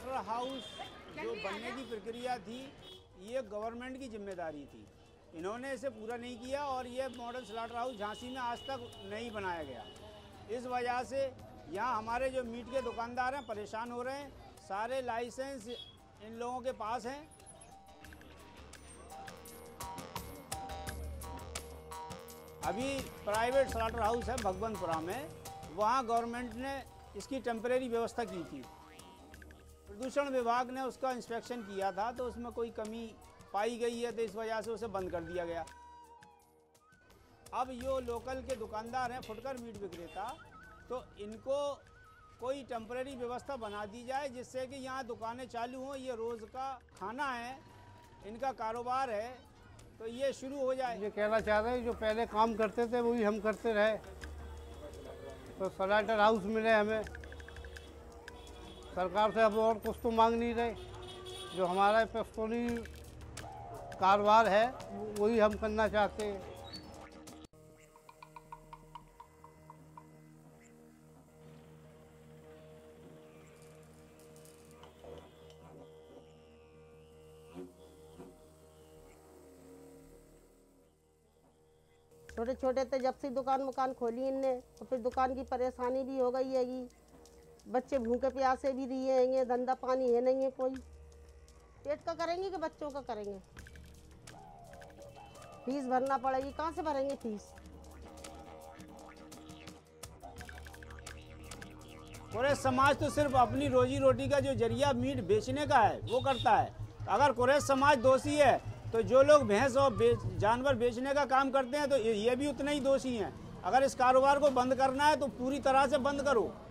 Slaughter house जो बनने की प्रक्रिया थी, ये गवर्नमेंट की जिम्मेदारी थी। इन्होंने इसे पूरा नहीं किया और ये मॉडल स्लॉटर हाउस झांसी में आज तक नहीं बनाया गया। इस वजह से यहाँ हमारे जो मीट के दुकानदार हैं परेशान हो रहे हैं। सारे लाइसेंस इन लोगों के पास हैं। अभी प्राइवेट स्लॉटर हाउस है भगवंतपुरा में, वहाँ गवर्नमेंट ने इसकी टेम्परेरी व्यवस्था की थी। प्रदूषण विभाग ने उसका इंस्पेक्शन किया था तो उसमें कोई कमी पाई गई है, तो इस वजह से उसे बंद कर दिया गया। अब जो लोकल के दुकानदार हैं फुटकर मीट विक्रेता, तो इनको कोई टेम्परेरी व्यवस्था बना दी जाए जिससे कि यहाँ दुकानें चालू हों। ये रोज़ का खाना है, इनका कारोबार है, तो ये शुरू हो जाए। ये कहना चाह रहे हैं जो पहले काम करते थे वही हम करते रहे, तो स्लॉटर हाउस मिले हमें। सरकार से अब और कुछ तो मांग नहीं रहे, जो हमारा पेस्टोनी कारोबार है वही हम करना चाहते हैं। छोटे छोटे थे जब से दुकान खोली इनने, तो फिर दुकान की परेशानी भी हो गई हैगी। बच्चे भूखे प्यासे भी दिए हैं, धंधा पानी है नहीं है कोई। पेट का करेंगे कि बच्चों का करेंगे? फीस भरना पड़ेगी, कहाँ से भरेंगे फीस? कुरैश समाज तो सिर्फ अपनी रोजी रोटी का जो जरिया मीट बेचने का है वो करता है। अगर कुरैश समाज दोषी है तो जो लोग भैंस और जानवर बेचने का काम करते हैं तो ये भी उतने ही दोषी हैं। अगर इस कारोबार को बंद करना है तो पूरी तरह से बंद करो।